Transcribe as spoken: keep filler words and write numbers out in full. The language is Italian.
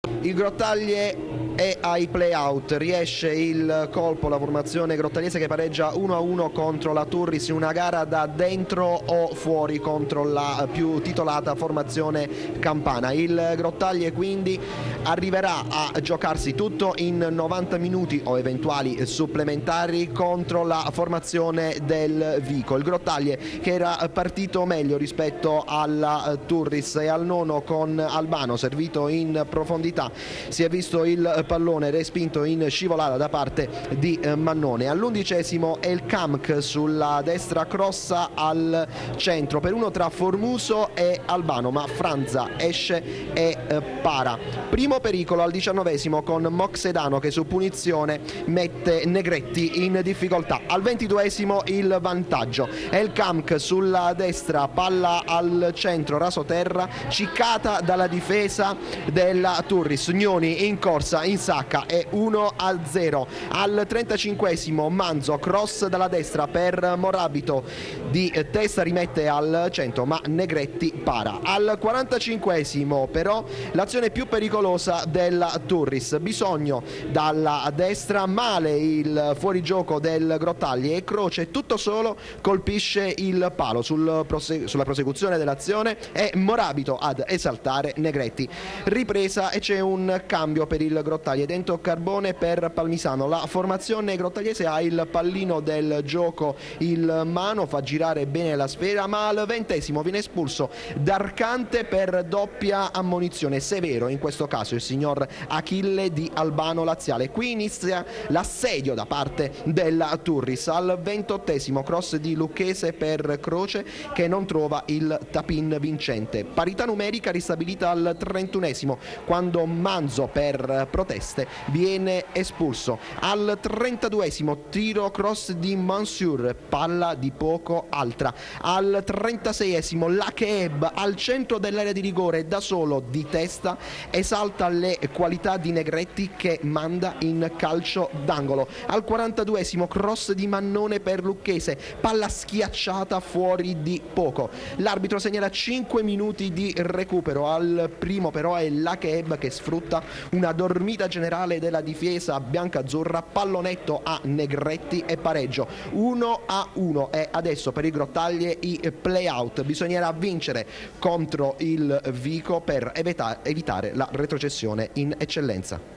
Il Grottaglie è ai play-out, riesce il colpo la formazione grottagliese che pareggia uno a uno contro la Turris in una gara da dentro o fuori contro la più titolata formazione campana. Il Grottaglie quindi arriverà a giocarsi tutto in novanta minuti o eventuali supplementari contro la formazione del Vico. Il Grottaglie che era partito meglio rispetto alla Turris e al nono con Albano servito in profondità, si è visto il pallone respinto in scivolata da parte di Mannone. All'undicesimo è il Camc sulla destra, crossa al centro per uno tra Formuso e Albano, ma Franza esce e para. Primo pericolo al diciannovesimo con Moxedano che su punizione mette Negretti in difficoltà. Al ventiduesimo il vantaggio è il Camc sulla destra, palla al centro, rasoterra, ciccata dalla difesa della Turris. Gnoni in corsa, in sacca, è uno a zero. Al trentacinquesimo Manzo, cross dalla destra per Morabito, di testa rimette al centro ma Negretti para. Al quarantacinquesimo però l'azione più pericolosa della Turris, bisogno dalla destra, male il fuorigioco del Grottaglie e Croce tutto solo colpisce il palo. Sul prose- sulla prosecuzione dell'azione è Morabito ad esaltare Negretti. Ripresa e c'è un cambio per il Grottaglie, dentro Carbone per Palmisano. La formazione grottagliese ha il pallino del gioco, il mano fa girare bene la sfera, ma al ventesimo viene espulso D'Arcante per doppia ammonizione. Severo in questo caso il signor Achille di Albano Laziale. Qui inizia l'assedio da parte della Turris. Al ventottesimo cross di Lucchese per Croce che non trova il tapin vincente. Parità numerica ristabilita al trentunesimo quando Manzo per proteste viene espulso. Al trentaduesimo tiro cross di Mansour, palla di poco altra. Al trentaseiesimo Lacheeb al centro dell'area di rigore da solo di testa esalta le qualità di Negretti che manda in calcio d'angolo. Al quarantaduesimo cross di Mannone per Lucchese, palla schiacciata fuori di poco. L'arbitro segnala cinque minuti di recupero. Al primo però è Lacheeb che sfrutta una dormita generale della difesa biancazzurra, pallonetto a Negretti e pareggio uno a uno. E adesso per i Grottaglie i play-out, bisognerà vincere contro il Vico per evita- evitare la retrocessione in eccellenza.